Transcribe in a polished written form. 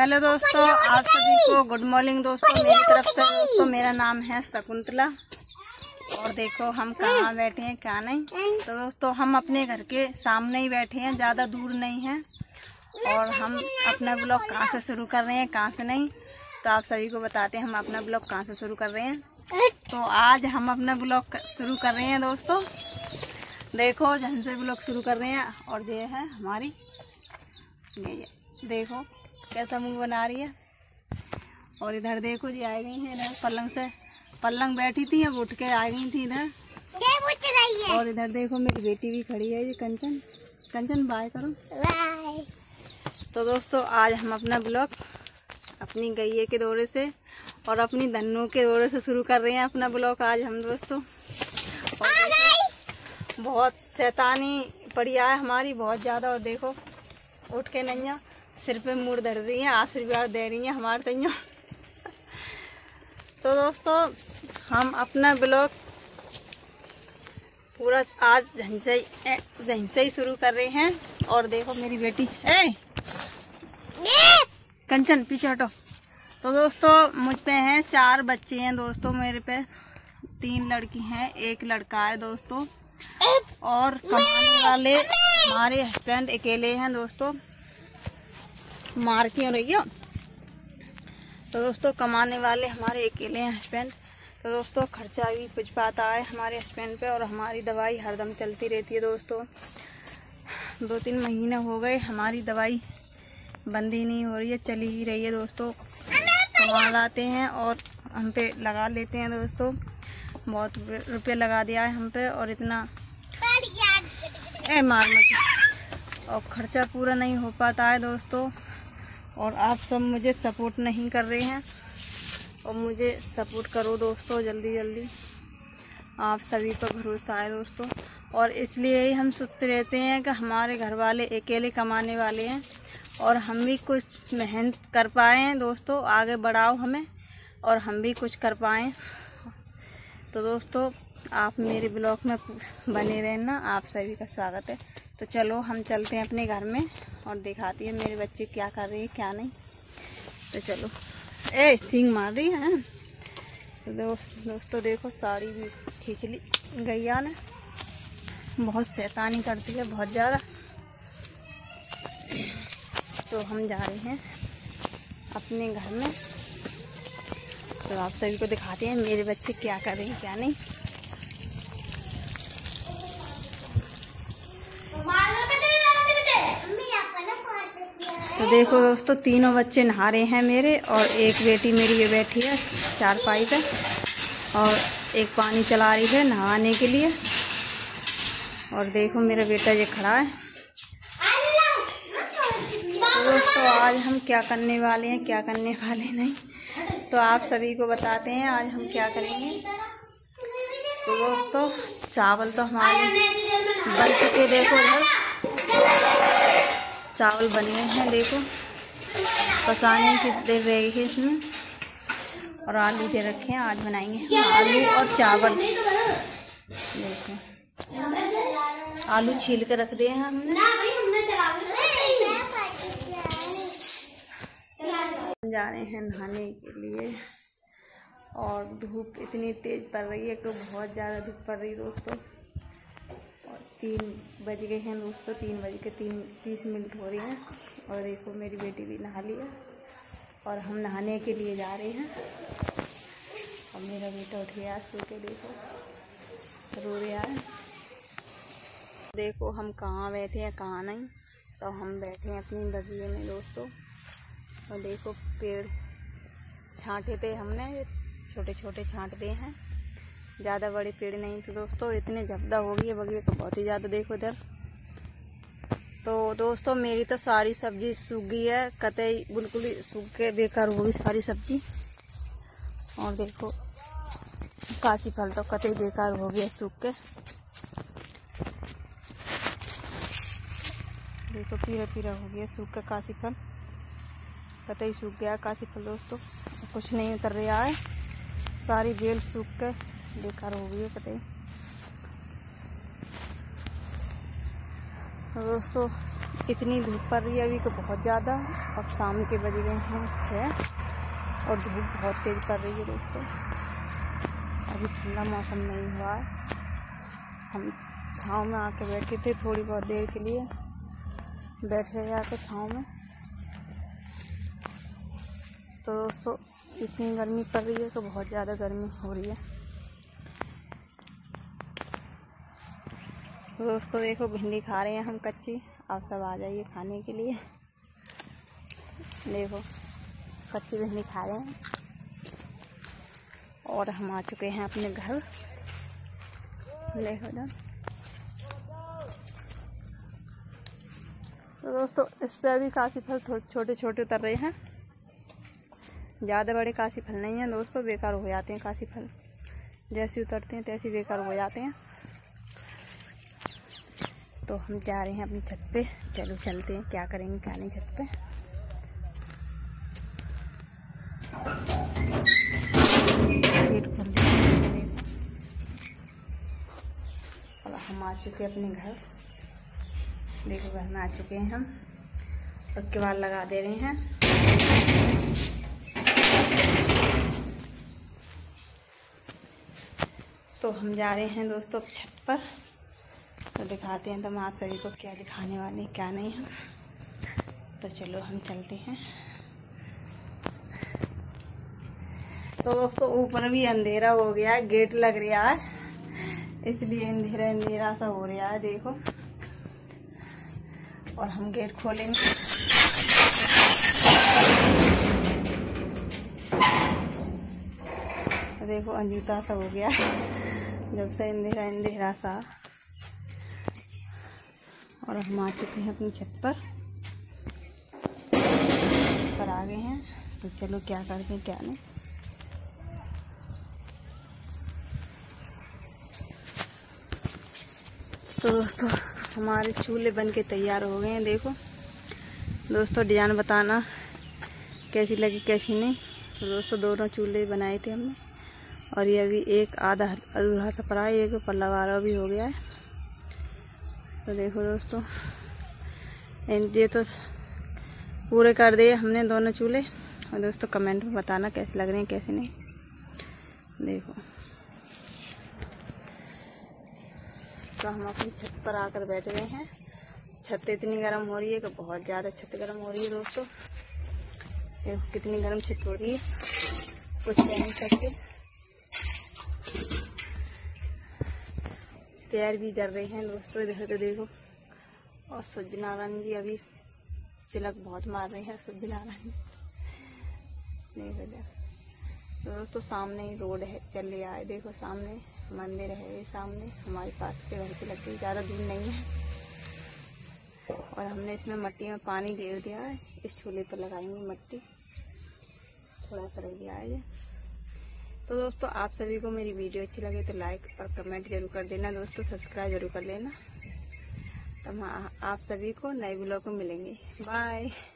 Hello दोस्तों, आप सभी को गुड मॉर्निंग दोस्तों मेरी तरफ से। दोस्तों मेरा नाम है शकुंतला और देखो हम कहाँ बैठे हैं क्या नहीं। तो दोस्तों हम अपने घर के सामने ही बैठे हैं, ज़्यादा दूर नहीं है। और हम अपना ब्लॉग कहाँ से शुरू कर रहे हैं कहाँ से नहीं, तो आप सभी को बताते हैं हम अपना ब्लॉग कहाँ से शुरू कर रहे हैं। तो आज हम अपना ब्लॉग शुरू कर रहे हैं दोस्तों। देखो जहाँ से ब्लॉग शुरू कर रहे हैं। और ये है हमारी, देखो कैसा मुंह बना रही है। और इधर देखो जी आ गई है, इधर पलंग से पलंग बैठी थी, अब उठ के आ गई थी इधर। और इधर देखो मेरी बेटी भी खड़ी है, ये कंचन। कंचन बाय करो बाय। तो दोस्तों आज हम अपना ब्लॉग अपनी गैये के दौरे से और अपनी धन्नों के दौरे से शुरू कर रहे हैं अपना ब्लॉग आज हम दोस्तों। और बहुत शैतानी पड़ी है हमारी, बहुत ज़्यादा। और देखो उठ के नैया सिर पे मुड़ धर रही है, आशीर्वाद दे रही है हमारे तैया। तो दोस्तों हम अपना ब्लॉग पूरा आज झंझ से ही शुरू कर रहे हैं। और देखो मेरी बेटी कंचन पीछे हटो। तो दोस्तों मुझ पे हैं 4 बच्चे हैं दोस्तों, मेरे पे 3 लड़की हैं 1 लड़का है दोस्तों। और कमाने वाले हमारे हस्बैंड अकेले हैं दोस्तों। मार क्यों रही हो? तो दोस्तों कमाने वाले हमारे अकेले हैं हस्बैंड। तो दोस्तों खर्चा भी कुछ पाता है हमारे हस्बैंड पे। और हमारी दवाई हरदम चलती रहती है दोस्तों। 2-3 महीने हो गए हमारी दवाई बंद ही नहीं हो रही है, चली ही रही है दोस्तों। कमा लाते हैं और हम पे लगा लेते हैं दोस्तों। बहुत रुपये लगा दिया है हम पे और इतना मार मत। और खर्चा पूरा नहीं हो पाता है दोस्तों। और आप सब मुझे सपोर्ट नहीं कर रहे हैं और मुझे सपोर्ट करो दोस्तों जल्दी जल्दी। आप सभी पर भरोसा है दोस्तों। और इसलिए ही हम सोचते रहते हैं कि हमारे घर वाले अकेले कमाने वाले हैं और हम भी कुछ मेहनत कर पाएँ दोस्तों, आगे बढ़ाओ हमें और हम भी कुछ कर पाएँ। तो दोस्तों आप मेरे ब्लॉग में बने रहना, आप सभी का स्वागत है। तो चलो हम चलते हैं अपने घर में और दिखाती है मेरे बच्चे क्या कर रही है क्या नहीं। तो चलो सींग मार रही है। तो दोस्तों देखो साड़ी भी खींच ली गैया ने, बहुत शैतानी करती है बहुत ज़्यादा। तो हम जा रहे हैं अपने घर में। तो आप सभी को दिखाते हैं मेरे बच्चे क्या कर रहे हैं क्या नहीं। तो देखो दोस्तों तीनों बच्चे नहा रहे हैं मेरे। और एक बेटी मेरी ये बैठी है चारपाई पे और एक पानी चला रही है नहाने के लिए। और देखो मेरा बेटा ये खड़ा है। तो दोस्तों आज हम क्या करने वाले हैं क्या करने वाले नहीं, तो आप सभी को बताते हैं आज हम क्या करेंगे। तो दोस्तों चावल तो हमारे बन चुके, देखो इधर चावल बने हैं देखो, पकाने की देर रही है इसमें। और आलू दे रखे हैं, आज बनाएंगे आलू और चावल। देखो आलू छील के रख दिए हैं हमने। जा रहे हैं नहाने के लिए। और धूप इतनी तेज़ पड़ रही है कि बहुत ज़्यादा धूप पड़ रही है दोस्तों। और 3 बज गए हैं दोस्तों, 3:30 हो रही हैं। और देखो मेरी बेटी भी नहा ली है और हम नहाने के लिए जा रहे हैं। और मेरा बेटा उठ गया सो के, देखो रो रहा है। देखो हम कहाँ बैठे हैं कहाँ नहीं, तो हम बैठे हैं अपनी बगीचे में दोस्तों। और देखो पेड़ छांटे थे हमने, छोटे छोटे छांट दिए हैं, ज़्यादा बड़े पेड़ नहीं। तो दोस्तों इतने जब्दा हो गई है बगीचे तो बहुत ही ज़्यादा। देखो इधर तो दोस्तों मेरी तो सारी सब्जी सूख गई है, कतई बिल्कुल ही सूख के बेकार हो गई सारी सब्जी। और देखो काशी फल तो कतई बेकार हो गया सूख के। देखो पीला पीला हो गया सूख के काशी फल, कतई सूख गया काशी फल दोस्तों। कुछ नहीं उतर रहा है, सारी बेल सूख के बेकार हो गई है कतई। दोस्तों इतनी धूप पड़ रही है अभी को बहुत ज़्यादा, और शाम के बज गए हैं 6 और धूप बहुत तेज़ पड़ रही है दोस्तों। अभी ठंडा मौसम नहीं हुआ है। हम छाँव में आके बैठे थे थोड़ी बहुत देर के लिए, बैठ गए आके छाँव में। तो दोस्तों इतनी गर्मी पड़ रही है कि बहुत ज़्यादा गर्मी हो रही है। तो दोस्तों देखो भिंडी खा रहे हैं हम कच्ची, आप सब आ जाइए खाने के लिए। देखो कच्ची भिंडी खा रहे हैं और हम आ चुके हैं अपने घर। देखो ना। तो दोस्तों इस पर अभी काशी फल छोटे छोटे उतर रहे हैं, ज़्यादा बड़े काशी फल नहीं हैं दोस्तों, बेकार हो जाते हैं काशी फल। जैसे उतरते हैं तैसे बेकार हो जाते हैं। तो हम जा रहे हैं अपनी छत पे, चलो चलते हैं, क्या करेंगे क्या नहीं छत पे। गेट खोल देंगे। और हम आ चुके हैं अपने घर। देखो घर में आ चुके हैं हम, और किवाड़ लगा दे रहे हैं। तो हम जा रहे हैं दोस्तों छत पर, तो दिखाते हैं तुम आप सभी को क्या दिखाने वाले क्या नहीं है। तो चलो हम चलते हैं। तो दोस्तों ऊपर भी अंधेरा हो गया है, गेट लग रहा है इसलिए अंधेरा अंधेरा सा हो रहा है। देखो और हम गेट खोलेंगे। तो देखो अंधेरा सा हो गया है जब से अंधेरा अंधेरा सा। और हम आ चुके हैं अपनी छत पर आ गए हैं। तो चलो क्या करते हैं क्या नहीं। तो दोस्तों हमारे चूल्हे बन के तैयार हो गए हैं। देखो दोस्तों डिजाइन बताना कैसी लगी कैसी नहीं। तो दोस्तों दोनों चूल्हे बनाए थे हमने, और ये अभी एक आधा अधूरा सा पड़ा है, एक पल्ला वाला भी हो गया है। तो देखो दोस्तों ये तो पूरे कर दिए हमने दोनों चूल्हे। और दोस्तों कमेंट में बताना कैसे लग रहे हैं कैसे नहीं। देखो तो हम अपनी छत पर आकर बैठ गए हैं। छत इतनी गर्म हो रही है कि बहुत ज़्यादा छत गर्म हो रही है दोस्तों। देखो कितनी गर्म छत हो रही है, कुछ कह नहीं सकते। पैर भी जल रहे हैं दोस्तों इधर तो देखो। और सत्यनारायण जी अभी तिलक बहुत मार रहे हैं, सत्यनारायण देखो। तो दोस्तों सामने ही रोड है चल रहा है। देखो सामने मंदिर है, सामने हमारे पास के घर के लगती है, ज़्यादा दूर नहीं है। और हमने इसमें मिट्टी में पानी दे दिया है। इस चूल्हे पर लगाएंगे मिट्टी, थोड़ा सा रह गया है। तो दोस्तों आप सभी को मेरी वीडियो अच्छी लगे तो लाइक और कमेंट जरूर कर देना दोस्तों, सब्सक्राइब जरूर कर लेना। तो आप सभी को नए ब्लॉग में मिलेंगे। बाय।